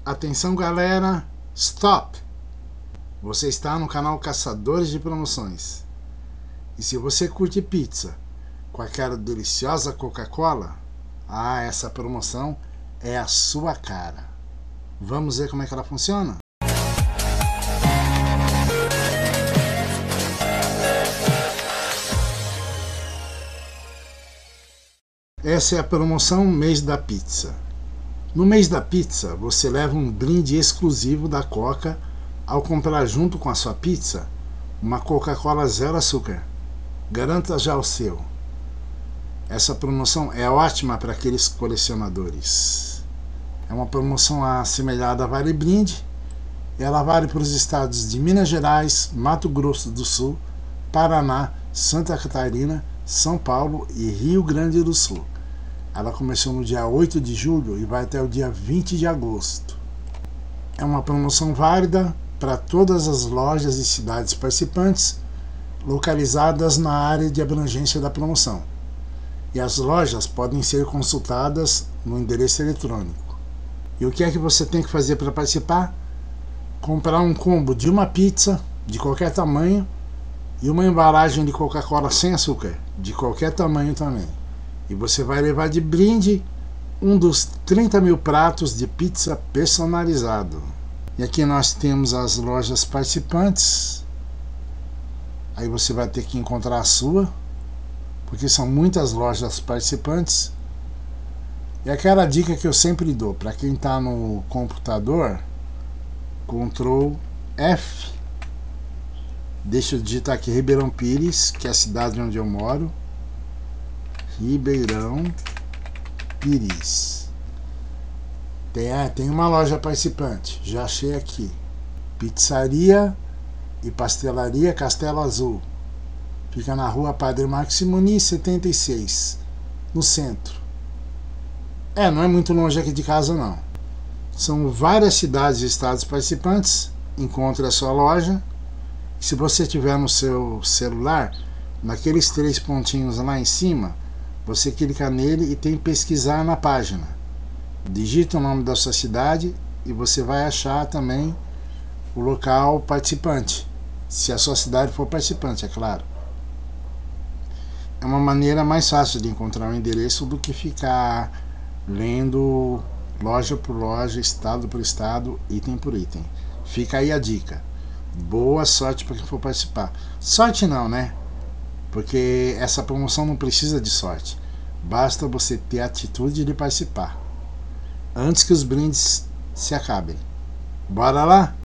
Atenção galera, stop! Você está no canal Caçadores de Promoções. E se você curte pizza com aquela deliciosa Coca-Cola, essa promoção é a sua cara. Vamos ver como é que ela funciona? Essa é a promoção Mês da Pizza. No mês da pizza, você leva um brinde exclusivo da Coca ao comprar junto com a sua pizza uma Coca-Cola zero açúcar. Garanta já o seu. Essa promoção é ótima para aqueles colecionadores. É uma promoção assemelhada a Vale Brinde. Ela vale para os estados de Minas Gerais, Mato Grosso do Sul, Paraná, Santa Catarina, São Paulo e Rio Grande do Sul. Ela começou no dia 8 de julho e vai até o dia 20 de agosto. É uma promoção válida para todas as lojas e cidades participantes localizadas na área de abrangência da promoção. E as lojas podem ser consultadas no endereço eletrônico. E o que é que você tem que fazer para participar? Comprar um combo de uma pizza de qualquer tamanho e uma embalagem de Coca-Cola sem açúcar de qualquer tamanho também. E você vai levar de brinde um dos 30 mil pratos de pizza personalizado. E aqui nós temos as lojas participantes. Aí você vai ter que encontrar a sua, porque são muitas lojas participantes. E aquela dica que eu sempre dou, para quem está no computador, Ctrl F. Deixa eu digitar aqui Ribeirão Pires, que é a cidade onde eu moro. Ribeirão Pires. Tem uma loja participante, já achei aqui. Pizzaria e Pastelaria Castelo Azul. Fica na rua Padre Marcos Simoni, 76, no centro. Não é muito longe aqui de casa não. São várias cidades e estados participantes. Encontre a sua loja. Se você tiver no seu celular, naqueles 3 pontinhos lá em cima, você clica nele e tem pesquisar na página. Digita o nome da sua cidade e você vai achar também o local participante, se a sua cidade for participante, é claro. É uma maneira mais fácil de encontrar o endereço do que ficar lendo loja por loja, estado por estado, item por item. Fica aí a dica. Boa sorte para quem for participar. Sorte não, né? Porque essa promoção não precisa de sorte. Basta você ter a atitude de participar antes que os brindes se acabem. Bora lá?